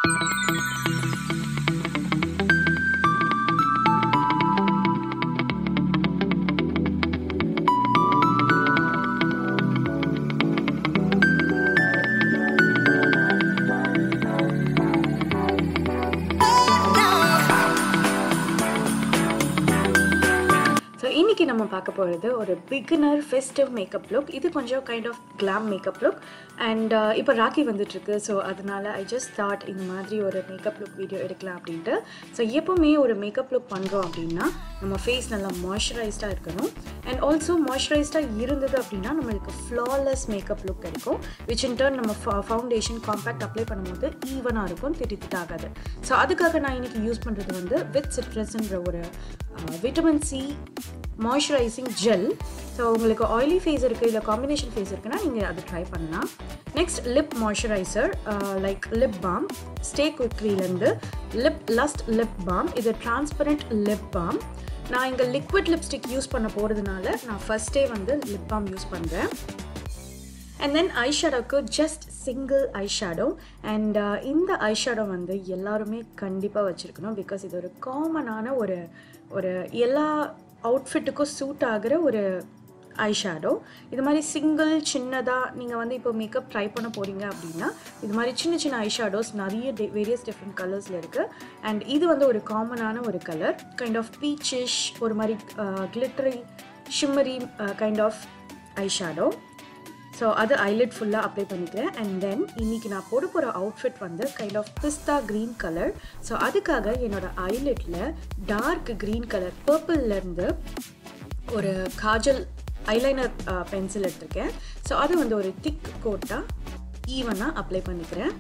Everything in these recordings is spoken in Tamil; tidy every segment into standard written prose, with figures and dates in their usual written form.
இன்னைக்கு நம்ம பார்க்க போகிறது ஒரு பிகினர் ஃபெஸ்டிவ் மேக்கப் லுக். இது கொஞ்சம் kind of glam makeup look. And இப்போ ராக்கி வந்துட்டுருக்கு. ஸோ அதனால் ஐ ஜஸ்ட் தாட் இந்த மாதிரி ஒரு மேக்கப் லுக் வீடியோ எடுக்கலாம் அப்படின்ட்டு. ஸோ எப்போவுமே ஒரு மேக்கப் லுக் பண்ணுறோம் அப்படின்னா நம்ம ஃபேஸ் நல்லா மாய்ஸ்சரைஸ்டாக இருக்கணும். அண்ட் ஆல்சோ மாய்ஸ்சரைஸ்டாக இருந்தது அப்படின்னா நம்மளுக்கு ஃப்ளாலெஸ் மேக்கப் லுக் கிடைக்கும். விச் இன் டர்ன் நம்ம ஃபவுண்டேஷன் காம்பேக்ட் அப்ளை பண்ணும்போது ஈவனாக இருக்கும், திட்டாகாது. ஸோ அதுக்காக நான் இன்றைக்கி யூஸ் பண்ணுறது வந்து வித் சிட்ரஸ்ன்ற ஒரு vitamin C moisturising gel. So உங்களுக்கு ஆயிலி ஃபேஸ் இருக்குது, இல்லை காம்பினேஷன் ஃபேஸ் இருக்குன்னா நீங்கள் அது ட்ரை பண்ணலாம். Next lip moisturiser like lip balm stay குவிக்லேருந்து லிப் லஸ்ட் லிப் பாம். இது டிரான்ஸ்பரண்ட் லிப் பாம். நான் இங்கே லிக்விட் லிப்ஸ்டிக் யூஸ் பண்ண போகிறதுனால நான் ஃபஸ்ட்டே வந்து லிப் பாம் யூஸ் பண்ணுறேன். அண்ட் தென் ஐ ஷேடோவுக்கு just single eye shadow. And இந்த ஐ ஷேடோ வந்து எல்லாருமே கண்டிப்பாக வச்சுருக்கணும். பிகாஸ் இது ஒரு காமனான ஒரு எல்லா அவுட்ஃபிட்டுக்கும் சூட் ஆகிற ஒரு ஐ ஷேடோ. இது மாதிரி சிங்கிள் சின்னதாக நீங்கள் வந்து இப்போ மேக்கப் ட்ரை பண்ண போகிறீங்க அப்படின்னா இது மாதிரி சின்ன சின்ன ஐ ஷேடோஸ் நிறைய வேரியஸ் டிஃப்ரெண்ட் கலர்ஸில் இருக்குது. அண்ட் இது வந்து ஒரு காமனான ஒரு கலர், கைண்ட் ஆஃப் பீச்சிஷ், ஒரு மாதிரி glittery shimmery kind of eye shadow. So அது ஐலிட் ஃபுல்லாக அப்ளை பண்ணிக்கிறேன். அண்ட் தென் இன்றைக்கி நான் போட போகிற அவுட்ஃபிட் வந்து கைண்ட் ஆஃப் பிஸ்தா க்ரீன் கலர். ஸோ அதுக்காக என்னோடய ஐலிட்டில் டார்க் க்ரீன் கலர் பர்பிள்லேருந்து ஒரு காஜல் ஐலைனர் பென்சில் எடுத்திருக்கேன். ஸோ அது வந்து ஒரு திக் கோட்டாக ஈவனாக அப்ளை பண்ணிக்கிறேன்.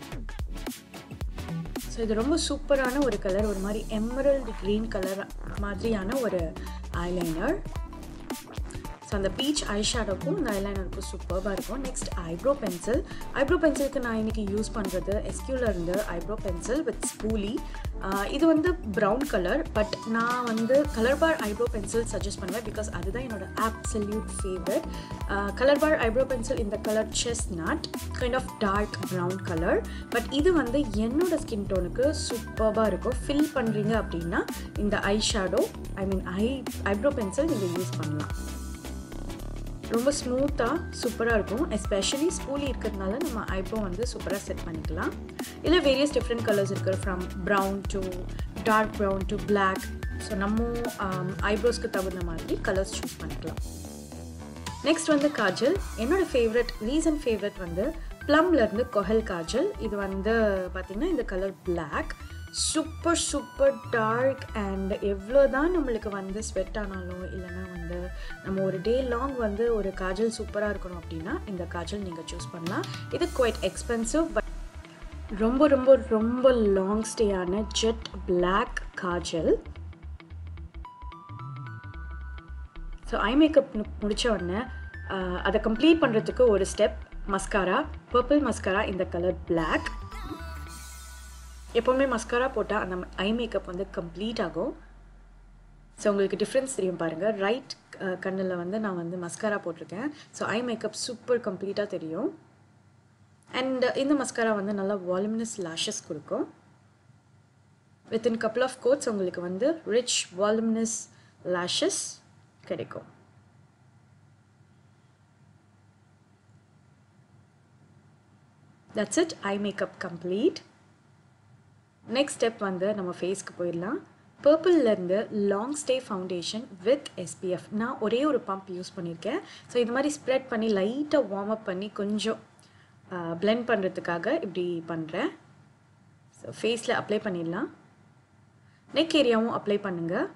ஸோ இது ரொம்ப சூப்பரான ஒரு கலர், ஒரு மாதிரி எமரல்டு க்ரீன் கலர் மாதிரியான ஒரு ஐலைனர். ஸோ அந்த பீச் ஐ ஷேடோக்கும் இந்த ஐலைனருக்கும் சூப்பராக இருக்கும். Next eyebrow pencil. ஐப்ரோ பென்சிலுக்கு நான் இன்றைக்கி யூஸ் பண்ணுறது எஸ்கியூவில் இருந்து ஐப்ரோ பென்சில் வித் ஸ்பூலி. இது வந்து ப்ரௌன் கலர், பட் நான் வந்து colour bar eyebrow pencil suggest பண்ணுவேன். பிகாஸ் அதுதான் என்னோடய absolute favourite. Colour bar eyebrow pencil இந்த colour chestnut, kind of dark brown colour. But இது வந்து என்னோடய ஸ்கின் டோனுக்கு சூப்பராக இருக்கும். ஃபில் பண்ணுறீங்க அப்படின்னா இந்த ஐ ஷேடோ ஐப்ரோ பென்சில் நீங்கள் யூஸ் பண்ணலாம். ரொம்ப ஸ்மூத்தாக சூப்பராக இருக்கும். எஸ்பெஷலி ஸ்பூலி இருக்கிறதுனால நம்ம ஐப்ரோ வந்து சூப்பராக செட் பண்ணிக்கலாம். இல்லை வேரியஸ் டிஃப்ரெண்ட் கலர்ஸ் இருக்குது, from brown to dark brown to black. So நம்ம ஐப்ரோஸ்க்கு தகுந்த மாதிரி கலர்ஸ் சூஸ் பண்ணிக்கலாம். நெக்ஸ்ட் வந்து காஜல். என்னோடய ஃபேவரட் வந்து ப்ளம்லேருந்து கொஹல் காஜல். இது வந்து பார்த்திங்கன்னா இந்த colour black, super dark. And எவ்வளோ தான் நம்மளுக்கு வந்து ஸ்வெட் ஆனாலும் இல்லைனா வந்து நம்ம ஒரு டே லாங் வந்து ஒரு காஜல் சூப்பராக இருக்கணும் அப்படின்னா இந்த காஜல் நீங்கள் சூஸ் பண்ணலாம். இது குவைட் எக்ஸ்பென்சிவ், பட் ரொம்ப லாங் ஸ்டேயான jet black kajal. So eye makeup முடித்த உடனே அதை கம்ப்ளீட் பண்ணுறதுக்கு ஒரு ஸ்டெப் மஸ்காரா, பர்பிள் மஸ்காரா இந்த கலர் பிளாக். எப்போவுமே மஸ்காரா போட்டால் அந்த ஐ மேக்கப் வந்து கம்ப்ளீட் ஆகும். ஸோ உங்களுக்கு டிஃப்ரென்ஸ் தெரியும் பாருங்கள். ரைட் கண்ணில் வந்து நான் வந்து மஸ்காரா போட்டிருக்கேன். ஸோ ஐ மேக்கப் சூப்பர் கம்ப்ளீட்டாக தெரியும். அண்ட் இந்த மஸ்காரா வந்து நல்லா வால்யூமினஸ் லாஷஸ் கொடுக்கும். வித்தின் கப்புள் ஆஃப் கோட்ஸ் உங்களுக்கு வந்து ரிச் வால்யூமினஸ் லாஷஸ் கிடைக்கும். That's it, eye makeup complete. Next step வந்து நம்ம ஃபேஸ்க்கு போயிடலாம். பர்பிள்லேருந்து long stay foundation with SPF. நான் ஒரே ஒரு பம்ப் யூஸ் பண்ணியிருக்கேன். ஸோ இது மாதிரி ஸ்ப்ரெட் பண்ணி லைட்டாக வார்ம் அப் பண்ணி கொஞ்சம் பிளெண்ட் பண்ணுறதுக்காக இப்படி பண்ணுறேன். ஸோ ஃபேஸில் அப்ளை பண்ணிடலாம். நெக் ஏரியாவும் அப்ளை பண்ணுங்கள்.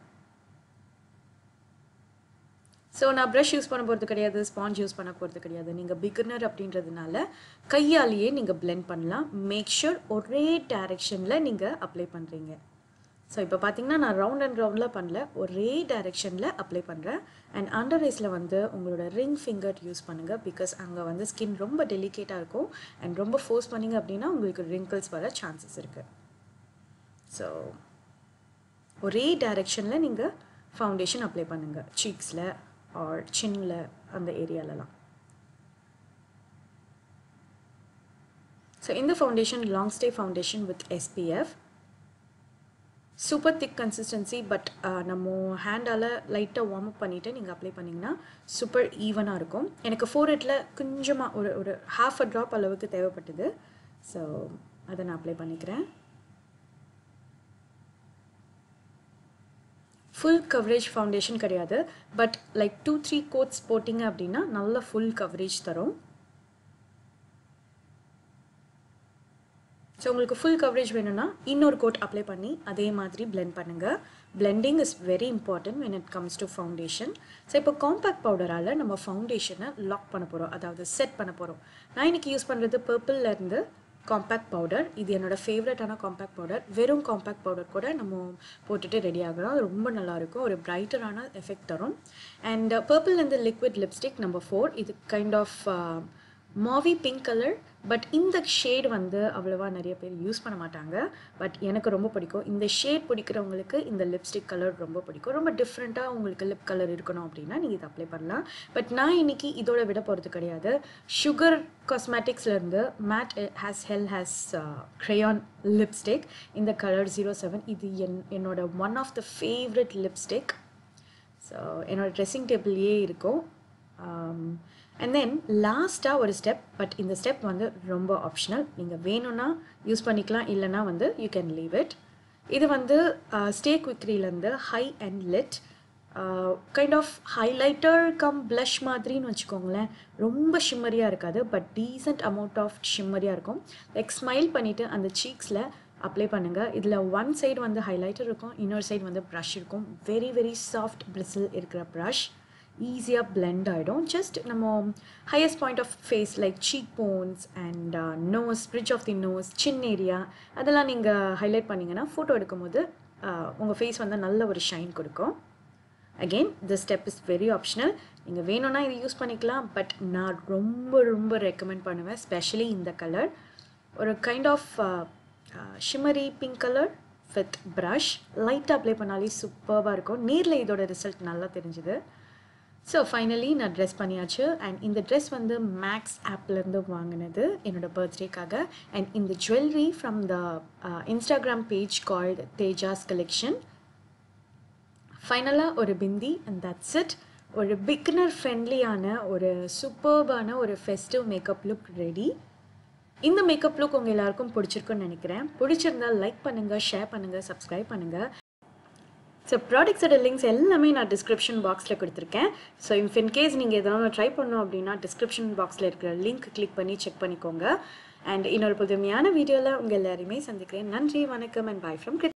ஸோ நான் ப்ரஷ் யூஸ் பண்ண போகிறது கிடையாது, ஸ்பாஞ்ச் யூஸ் பண்ண போகிறது கிடையாது. நீங்கள் பிகினர் அப்படின்றதுனால கையாலேயே நீங்கள் பிளெண்ட் பண்ணலாம். மேக் ஷூர் ஒரே டைரெக்ஷனில் நீங்கள் அப்ளை பண்ணுறீங்க. ஸோ இப்போ பார்த்தீங்கன்னா நான் ரவுண்டில் பண்ணல, ஒரே டைரெக்ஷனில் அப்ளை பண்ணுறேன். அண்ட் அண்டர் ஐஸில் வந்து உங்களோட ரிங் ஃபிங்கர் யூஸ் பண்ணுங்கள். பிகாஸ் அங்கே வந்து ஸ்கின் ரொம்ப டெலிகேட்டாக இருக்கும். அண்ட் ரொம்ப ஃபோர்ஸ் பண்ணிங்க அப்படின்னா உங்களுக்கு ரிங்கிள்ஸ் வர சான்சஸ் இருக்குது. ஸோ ஒரே டைரெக்ஷனில் நீங்கள் ஃபவுண்டேஷன் அப்ளை பண்ணுங்கள். சீக்ஸில் ஆர் சின்னில் அந்த ஏரியாலலாம். ஸோ இந்த foundation long stay foundation with SPF. Super thick consistency, but நம்ம ஹேண்டால் லைட்டாக வார்ம் அப் பண்ணிவிட்டு நீங்கள் அப்ளை பண்ணிங்கன்னா சூப்பர் ஈவனாக இருக்கும். எனக்கு ஃபோர்ஹெட்டில் கொஞ்சமாக ஒரு ஹாஃப் அ ட்ராப் அளவுக்கு தேவைப்பட்டது. ஸோ அதை நான் அப்ளை பண்ணிக்கிறேன். ஃபுல் கவரேஜ் ஃபவுண்டேஷன் கிடையாது, பட் லைக் 2-3 கோட்ஸ் போட்டிங்க அப்படின்னா நல்ல ஃபுல் கவரேஜ் தரும். ஸோ உங்களுக்கு ஃபுல் கவரேஜ் வேணும்னா இன்னொரு கோட் அப்ளை பண்ணி அதே மாதிரி பிளெண்ட் பண்ணுங்கள். Blending is very important when it comes to ஃபவுண்டேஷன். ஸோ இப்போ காம்பேக்ட் பவுடரால் நம்ம ஃபவுண்டேஷனை லாக் பண்ண போகிறோம், அதாவது செட் பண்ண போகிறோம். நான் இன்றைக்கி யூஸ் பண்ணுறது பர்பிள்லேருந்து காம்பேக்ட் பவுடர். இது என்னோடய ஃபேவரட்டான காம்பேக்ட் பவுடர். வெறும் காம்பேக்ட் பவுடர் கூட நம்ம போட்டுட்டு ரெடி ஆகலாம். அது ரொம்ப நல்லாயிருக்கும், ஒரு பிரைட்டரான எஃபெக்ட் தரும். அண்ட் பர்பிள்லேருந்து லிக்விட் லிப்ஸ்டிக் நம்பர் 4. இது kind of mauve pink colour, but இந்த ஷேட் வந்து அவ்வளோவா நிறைய பேர் யூஸ் பண்ண மாட்டாங்க. பட் எனக்கு ரொம்ப பிடிக்கும். இந்த ஷேட் பிடிக்கிறவங்களுக்கு இந்த லிப்ஸ்டிக் கலர் ரொம்ப பிடிக்கும். ரொம்ப டிஃப்ரெண்ட்டாக உங்களுக்கு லிப் கலர் இருக்கணும் அப்படின்னா நீங்கள் இதை அப்ளை பண்ணலாம். பட் நான் இன்றைக்கி இதோட விட போகிறது கிடையாது. சுகர் காஸ்மெட்டிக்ஸ்லேருந்து மேட் ஹேஸ் க்ரையான் லிப்ஸ்டிக் இந்த கலர் 07. இது என்னோட one of the favourite lipstick. So என்னோடய ட்ரெஸ்ஸிங் டேபிள்லேயே இருக்கும். அண்ட் தென் லாஸ்ட்டாக ஒரு ஸ்டெப், பட் இந்த ஸ்டெப் வந்து ரொம்ப ஆப்ஷனல். நீங்கள் வேணும்னா யூஸ் பண்ணிக்கலாம், இல்லைனா வந்து யூ கேன் லீவ் இட். இது வந்து ஸ்டே குவிக்ரிலேருந்து high and lit kind of highlighter come blush மாதிரின்னு வச்சுக்கோங்களேன். ரொம்ப ஷிம்மரியாக இருக்காது, பட் டீசென்ட் அமௌண்ட் ஆஃப் ஷிம்மரியாக இருக்கும். லைக் ஸ்மைல் பண்ணிவிட்டு அந்த சீக்ஸில் அப்ளை பண்ணுங்கள். இதில் ஒன் சைடு வந்து ஹைலைட்டர் இருக்கும், இன்னொரு சைடு வந்து ப்ரஷ் இருக்கும். வெரி வெரி சாஃப்ட் பிரிசில் இருக்கிற ப்ரஷ். ஈஸியாக பிளெண்ட் ஆகிடும். ஜஸ்ட் நம்ம highest point of face like cheek bones and nose, bridge of the nose, chin area அதெல்லாம் நீங்கள் ஹைலைட் பண்ணிங்கன்னா ஃபோட்டோ எடுக்கும்போது உங்கள் ஃபேஸ் வந்து நல்ல ஒரு ஷைன் கொடுக்கும். Again this step is very optional. நீங்கள் வேணும்னா இது யூஸ் பண்ணிக்கலாம், பட் நான் ரொம்ப ரொம்ப ரெக்கமெண்ட் பண்ணுவேன். ஸ்பெஷலி இந்த கலர் ஒரு kind of shimmery pink colour with brush லைட்டாக அப்ளை பண்ணாலே சூப்பராக இருக்கும். நேரில் இதோட ரிசல்ட் நல்லா தெரிஞ்சுது. ஸோ ஃபைனலி நான் ட்ரெஸ் பண்ணியாச்சு. அண்ட் இந்த ட்ரெஸ் வந்து மேக்ஸ் ஆப்லேருந்து வாங்கினது என்னோடய பர்த்டேக்காக. அண்ட் இந்த jewellery from the Instagram page called Tejas collection. ஃபைனலாக ஒரு பிந்தி அண்ட் தட்ஸ் இட். ஒரு பிகினர் ஃப்ரெண்ட்லியான ஒரு சூப்பர்பான ஒரு ஃபெஸ்டிவ் மேக்கப் லுக் ரெடி. இந்த மேக்கப் லுக் உங்கள் எல்லாருக்கும் பிடிச்சிருக்குன்னு நினைக்கிறேன். பிடிச்சிருந்தால் லைக் பண்ணுங்கள், ஷேர் பண்ணுங்கள், சப்ஸ்கிரைப் பண்ணுங்கள். ஸோ ப்ராடக்ட்ஸோட லிங்க்ஸ் எல்லாமே நான் டிஸ்கிரிப்ஷன் பாக்ஸில் கொடுத்துருக்கேன். ஸோ இஃப் இன்கேஸ் நீங்கள் எதனால் ட்ரை பண்ணோம் அப்படின்னா டிஸ்கிரிப்ஷன் பாக்ஸில் இருக்கிற லிங்க் கிளிக் பண்ணி செக் பண்ணிக்கோங்க. அண்ட் இன்னொரு புதுமையான வீடியோவில் உங்கள் எல்லாருமே சந்திக்கிறேன். நன்றி, வணக்கம் அண்ட் பை ஃப்ரம்